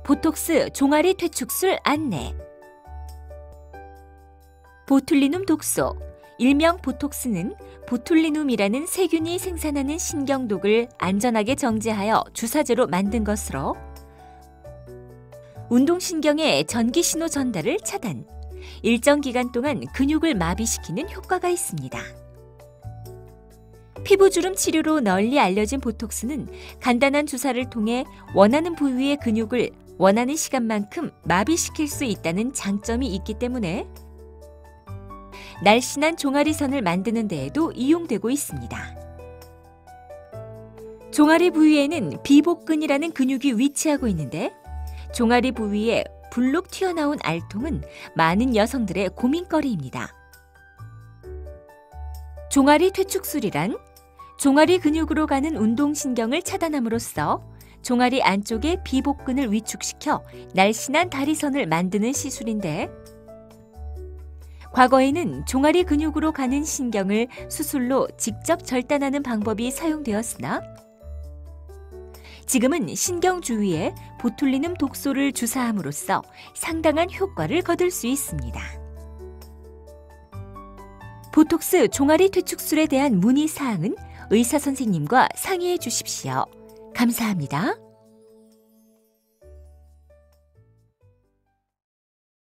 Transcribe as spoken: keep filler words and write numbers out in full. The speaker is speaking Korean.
보톡스 종아리 퇴축술 안내. 보툴리눔 독소, 일명 보톡스는 보툴리눔이라는 세균이 생산하는 신경독을 안전하게 정제하여 주사제로 만든 것으로 운동신경의 전기신호 전달을 차단, 일정 기간 동안 근육을 마비시키는 효과가 있습니다. 피부주름 치료로 널리 알려진 보톡스는 간단한 주사를 통해 원하는 부위의 근육을 원하는 시간만큼 마비시킬 수 있다는 장점이 있기 때문에 날씬한 종아리선을 만드는 데에도 이용되고 있습니다. 종아리 부위에는 비복근이라는 근육이 위치하고 있는데 종아리 부위에 불룩 튀어나온 알통은 많은 여성들의 고민거리입니다. 종아리 퇴축술이란 종아리 근육으로 가는 운동신경을 차단함으로써 종아리 안쪽의 비복근을 위축시켜 날씬한 다리선을 만드는 시술인데 과거에는 종아리 근육으로 가는 신경을 수술로 직접 절단하는 방법이 사용되었으나 지금은 신경 주위에 보툴리눔 독소를 주사함으로써 상당한 효과를 거둘 수 있습니다. 보톡스 종아리 퇴축술에 대한 문의 사항은 의사 선생님과 상의해 주십시오. 감사합니다.